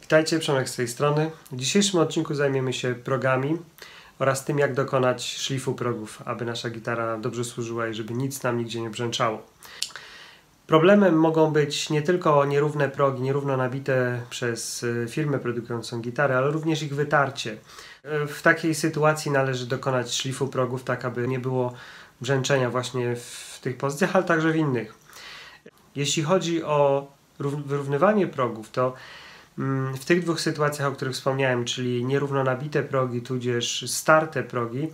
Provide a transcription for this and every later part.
Witajcie, Przemek z tej strony. W dzisiejszym odcinku zajmiemy się progami oraz tym, jak dokonać szlifu progów, aby nasza gitara dobrze służyła i żeby nic nam nigdzie nie brzęczało. Problemem mogą być nie tylko nierówne progi, nierówno nabite przez firmę produkującą gitarę, ale również ich wytarcie. W takiej sytuacji należy dokonać szlifu progów, tak aby nie było brzęczenia właśnie w tych pozycjach, ale także w innych. Jeśli chodzi o wyrównywanie progów, to w tych dwóch sytuacjach, o których wspomniałem, czyli nierówno nabite progi, tudzież starte progi,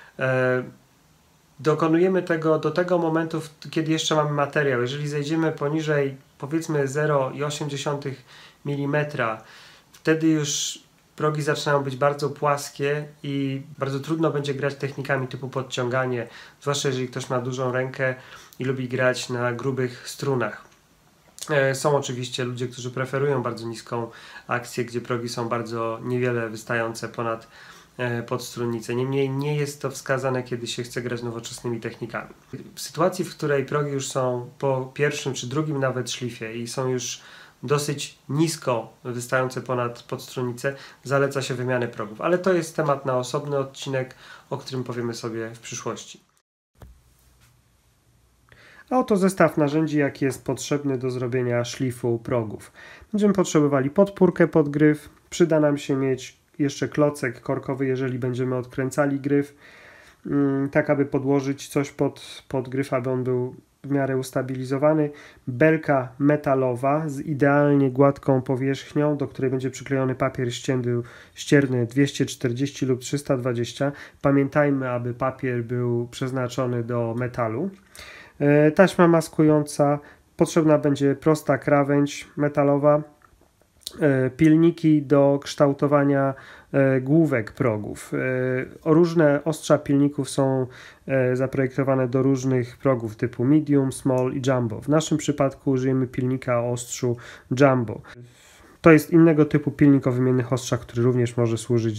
dokonujemy tego do tego momentu, kiedy jeszcze mamy materiał. Jeżeli zejdziemy poniżej, powiedzmy 0,8 mm, wtedy już progi zaczynają być bardzo płaskie i bardzo trudno będzie grać technikami typu podciąganie, zwłaszcza jeżeli ktoś ma dużą rękę i lubi grać na grubych strunach. Są oczywiście ludzie, którzy preferują bardzo niską akcję, gdzie progi są bardzo niewiele wystające ponad podstrunnicę. Niemniej nie jest to wskazane, kiedy się chce grać nowoczesnymi technikami. W sytuacji, w której progi już są po pierwszym czy drugim nawet szlifie i są już dosyć nisko wystające ponad podstrunnicę, zaleca się wymianę progów. Ale to jest temat na osobny odcinek, o którym powiemy sobie w przyszłości. A oto zestaw narzędzi, jaki jest potrzebny do zrobienia szlifu progów. Będziemy potrzebowali podpórkę pod gryf. Przyda nam się mieć jeszcze klocek korkowy, jeżeli będziemy odkręcali gryf, tak aby podłożyć coś pod gryf, aby on był w miarę ustabilizowany. Belka metalowa z idealnie gładką powierzchnią, do której będzie przyklejony papier ścierny 240 lub 320. Pamiętajmy, aby papier był przeznaczony do metalu. Taśma maskująca, potrzebna będzie prosta krawędź metalowa, pilniki do kształtowania główek progów. Różne ostrza pilników są zaprojektowane do różnych progów typu medium, small i jumbo. W naszym przypadku użyjemy pilnika o ostrzu jumbo. To jest innego typu pilnik o wymiennych ostrzach, który również może służyć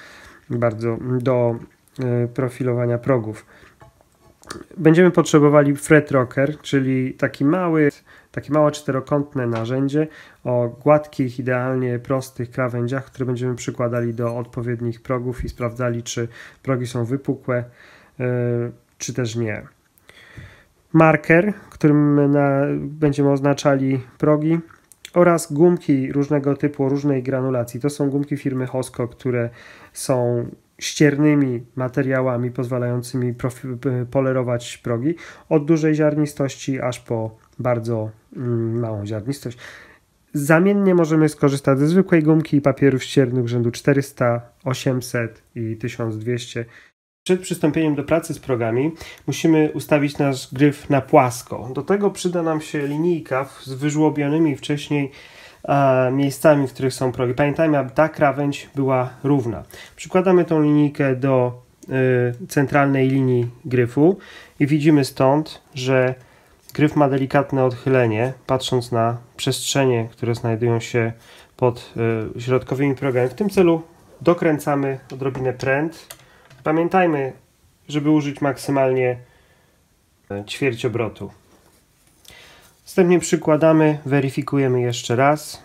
do profilowania progów. Będziemy potrzebowali fret rocker, czyli takie małe czterokątne narzędzie o gładkich, idealnie prostych krawędziach, które będziemy przykładali do odpowiednich progów i sprawdzali, czy progi są wypukłe, czy też nie. Marker, którym będziemy oznaczali progi, oraz gumki różnego typu, o różnej granulacji. To są gumki firmy Hosko, które są ściernymi materiałami pozwalającymi polerować progi od dużej ziarnistości aż po bardzo małą ziarnistość. Zamiennie możemy skorzystać ze zwykłej gumki i papierów ściernych rzędu 400, 800 i 1200. Przed przystąpieniem do pracy z progami musimy ustawić nasz gryf na płasko. Do tego przyda nam się linijka z wyżłobionymi wcześniej miejscami, w których są progi. Pamiętajmy, aby ta krawędź była równa. Przykładamy tą linijkę do centralnej linii gryfu i widzimy stąd, że gryf ma delikatne odchylenie, patrząc na przestrzenie, które znajdują się pod środkowymi progami. W tym celu dokręcamy odrobinę pręt. Pamiętajmy, żeby użyć maksymalnie ćwierć obrotu. Następnie przykładamy, weryfikujemy jeszcze raz.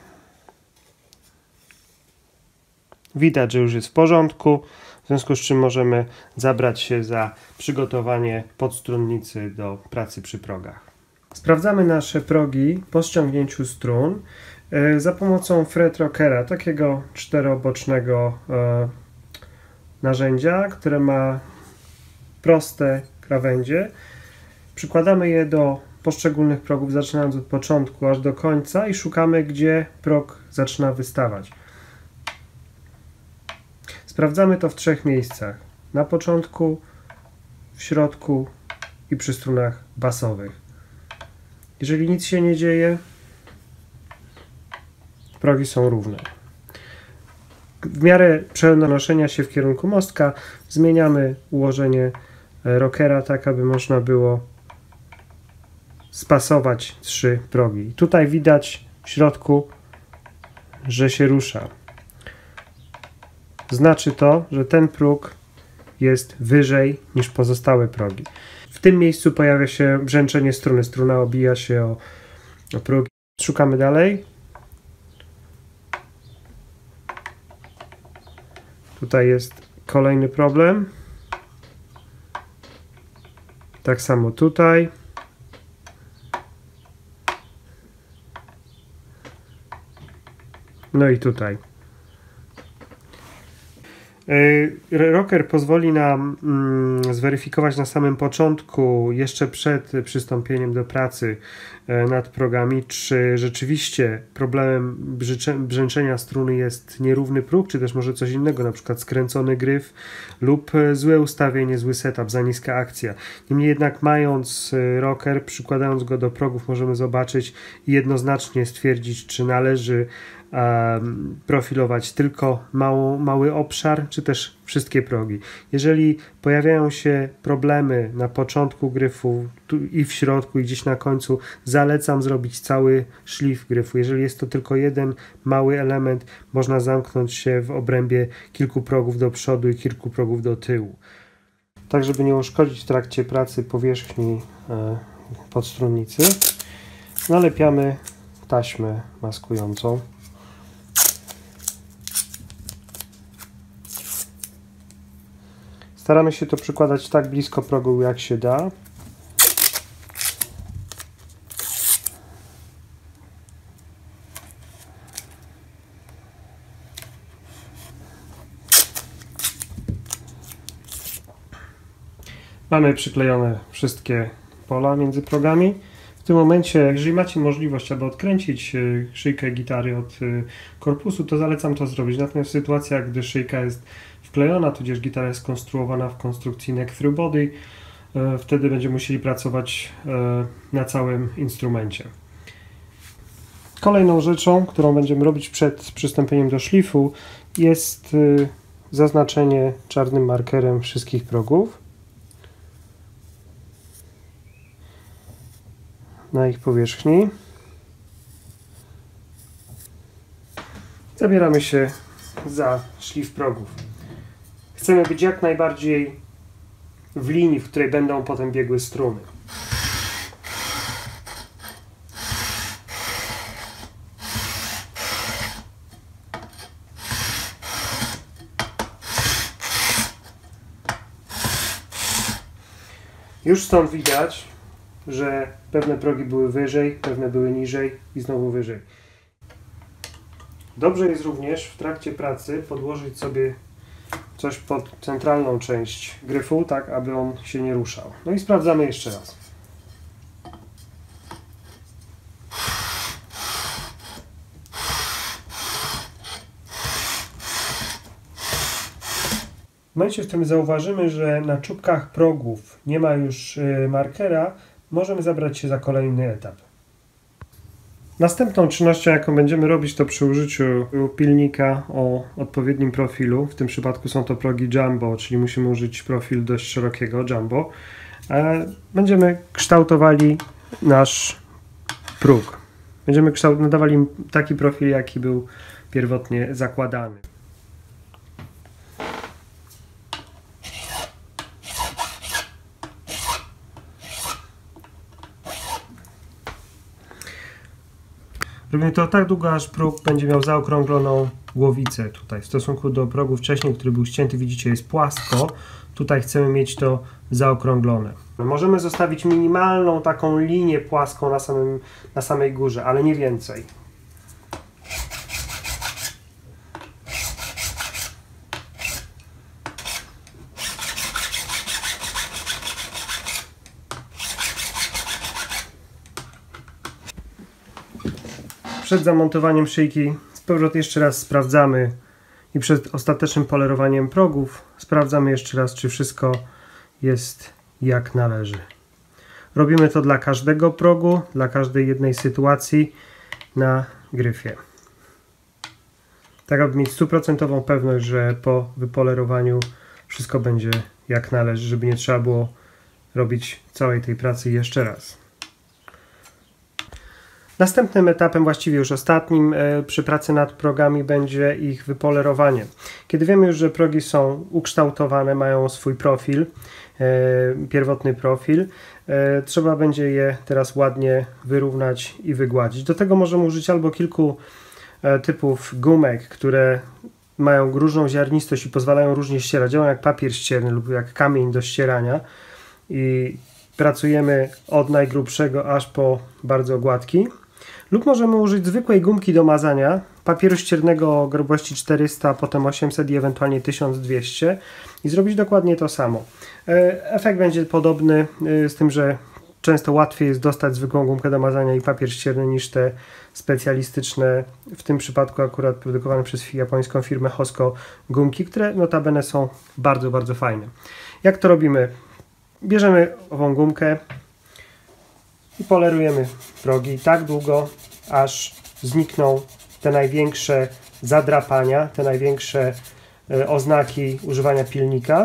Widać, że już jest w porządku, w związku z czym możemy zabrać się za przygotowanie podstrunnicy do pracy przy progach. Sprawdzamy nasze progi po ściągnięciu strun za pomocą fret rockera, takiego czterobocznego narzędzia, które ma proste krawędzie. Przykładamy je do poszczególnych progów, zaczynając od początku aż do końca i szukamy, gdzie prog zaczyna wystawać. Sprawdzamy to w trzech miejscach. Na początku, w środku i przy strunach basowych. Jeżeli nic się nie dzieje, progi są równe. W miarę przenoszenia się w kierunku mostka zmieniamy ułożenie rockera tak, aby można było spasować trzy progi. Tutaj widać w środku, że się rusza. Znaczy to, że ten próg jest wyżej niż pozostałe progi. W tym miejscu pojawia się brzęczenie struny. Struna obija się o próg. Szukamy dalej. Tutaj jest kolejny problem. Tak samo tutaj. No i tutaj. Rocker pozwoli nam zweryfikować na samym początku, jeszcze przed przystąpieniem do pracy nad progami, czy rzeczywiście problemem brzęczenia struny jest nierówny próg, czy też może coś innego, na przykład skręcony gryf lub złe ustawienie, zły setup, za niska akcja. Niemniej jednak, mając rocker, przykładając go do progów, możemy zobaczyć i jednoznacznie stwierdzić, czy należy profilować tylko mały obszar, czy też wszystkie progi. Jeżeli pojawiają się problemy na początku gryfu i w środku i gdzieś na końcu, zalecam zrobić cały szlif gryfu. Jeżeli jest to tylko jeden mały element, można zamknąć się w obrębie kilku progów do przodu i kilku progów do tyłu. Tak, żeby nie uszkodzić w trakcie pracy powierzchni podstrunnicy, nalepiamy taśmę maskującą. Staramy się to przykładać tak blisko progu, jak się da. Mamy przyklejone wszystkie pola między progami. W tym momencie, jeżeli macie możliwość, aby odkręcić szyjkę gitary od korpusu, to zalecam to zrobić. Natomiast w sytuacjach, gdy szyjka jest wklejona, tudzież gitara jest skonstruowana w konstrukcji neck through body, wtedy będziemy musieli pracować na całym instrumencie. Kolejną rzeczą, którą będziemy robić przed przystąpieniem do szlifu, jest zaznaczenie czarnym markerem wszystkich progów na ich powierzchni. Zabieramy się za szlif progów. Chcemy być jak najbardziej w linii, w której będą potem biegły struny. Już stąd widać, że pewne progi były wyżej, pewne były niżej i znowu wyżej. Dobrze jest również w trakcie pracy podłożyć sobie coś pod centralną część gryfu, tak aby on się nie ruszał. No i sprawdzamy jeszcze raz. W momencie, w którym zauważymy, że na czubkach progów nie ma już markera, możemy zabrać się za kolejny etap. Następną czynnością, jaką będziemy robić, to przy użyciu pilnika o odpowiednim profilu. W tym przypadku są to progi jumbo, czyli musimy użyć profil dość szerokiego jumbo. Będziemy kształtowali nasz próg. Będziemy nadawali im taki profil, jaki był pierwotnie zakładany. Robimy to tak długo, aż próg będzie miał zaokrągloną głowicę tutaj. W stosunku do progu wcześniej, który był ścięty, widzicie, jest płasko. Tutaj chcemy mieć to zaokrąglone. Możemy zostawić minimalną taką linię płaską na samej górze, ale nie więcej. Przed zamontowaniem szyjki z powrotem jeszcze raz sprawdzamy i przed ostatecznym polerowaniem progów sprawdzamy jeszcze raz, czy wszystko jest jak należy. Robimy to dla każdego progu, dla każdej jednej sytuacji na gryfie. Tak, aby mieć 100% pewność, że po wypolerowaniu wszystko będzie jak należy, żeby nie trzeba było robić całej tej pracy jeszcze raz. Następnym etapem, właściwie już ostatnim przy pracy nad progami, będzie ich wypolerowanie. Kiedy wiemy już, że progi są ukształtowane, mają swój profil, pierwotny profil, trzeba będzie je teraz ładnie wyrównać i wygładzić. Do tego możemy użyć albo kilku typów gumek, które mają różną ziarnistość i pozwalają różnie ścierać. Działają jak papier ścierny lub jak kamień do ścierania i pracujemy od najgrubszego aż po bardzo gładki. Lub możemy użyć zwykłej gumki do mazania, papieru ściernego o grubości 400, potem 800 i ewentualnie 1200 i zrobić dokładnie to samo. Efekt będzie podobny, z tym, że często łatwiej jest dostać zwykłą gumkę do mazania i papier ścierny niż te specjalistyczne, w tym przypadku akurat produkowane przez japońską firmę Hosko gumki, które notabene są bardzo, bardzo fajne. Jak to robimy? Bierzemy ową gumkę i polerujemy progi tak długo, aż znikną te największe zadrapania, te największe oznaki używania pilnika.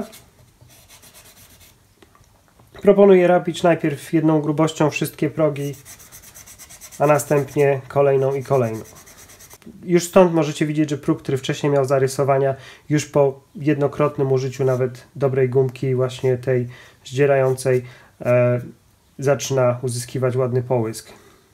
Proponuję robić najpierw jedną grubością wszystkie progi, a następnie kolejną i kolejną. Już stąd możecie widzieć, że próg, który wcześniej miał zarysowania, już po jednokrotnym użyciu nawet dobrej gumki, właśnie tej zdzierającej, zaczyna uzyskiwać ładny połysk.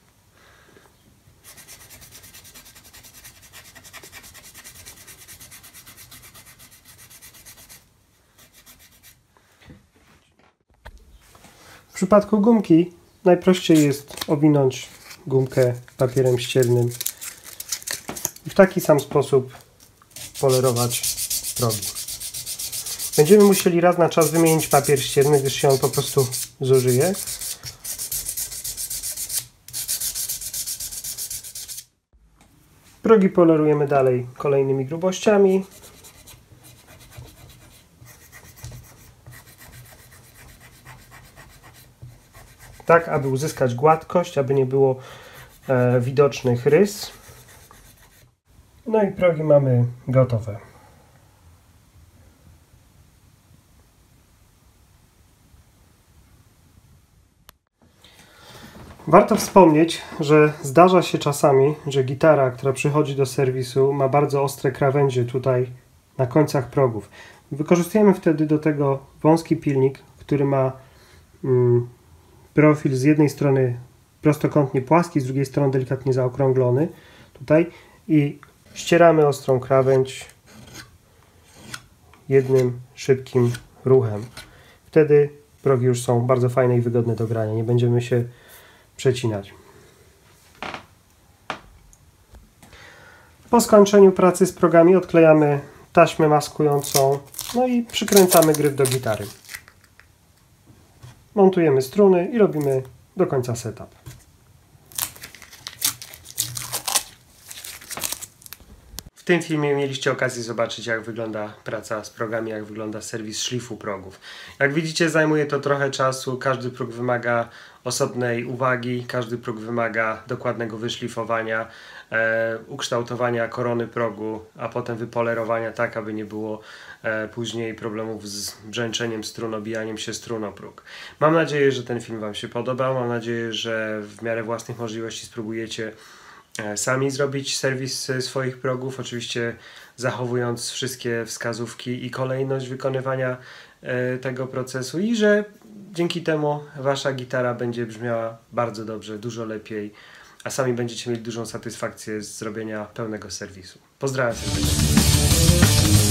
W przypadku gumki najprościej jest owinąć gumkę papierem ściernym i w taki sam sposób polerować progi. Będziemy musieli raz na czas wymienić papier ścierny, gdyż się on po prostu zużyje. Progi polerujemy dalej kolejnymi grubościami. Tak, aby uzyskać gładkość, aby nie było widocznych rys. No i progi mamy gotowe. Warto wspomnieć, że zdarza się czasami, że gitara, która przychodzi do serwisu, ma bardzo ostre krawędzie tutaj na końcach progów. Wykorzystujemy wtedy do tego wąski pilnik, który ma profil z jednej strony prostokątnie płaski, z drugiej strony delikatnie zaokrąglony tutaj i ścieramy ostrą krawędź jednym szybkim ruchem. Wtedy progi już są bardzo fajne i wygodne do grania. Nie będziemy się przecinać. Po skończeniu pracy z progami odklejamy taśmę maskującą, no i przykręcamy gryf do gitary. Montujemy struny i robimy do końca setup. W tym filmie mieliście okazję zobaczyć, jak wygląda praca z progami, jak wygląda serwis szlifu progów. Jak widzicie, zajmuje to trochę czasu, każdy próg wymaga osobnej uwagi, każdy próg wymaga dokładnego wyszlifowania, ukształtowania korony progu, a potem wypolerowania tak, aby nie było później problemów z brzęczeniem strun, obijaniem się strun o próg. Mam nadzieję, że ten film Wam się podobał, mam nadzieję, że w miarę własnych możliwości spróbujecie sami zrobić serwis swoich progów, oczywiście zachowując wszystkie wskazówki i kolejność wykonywania tego procesu i że dzięki temu Wasza gitara będzie brzmiała bardzo dobrze, dużo lepiej, a sami będziecie mieli dużą satysfakcję z zrobienia pełnego serwisu. Pozdrawiam serdecznie.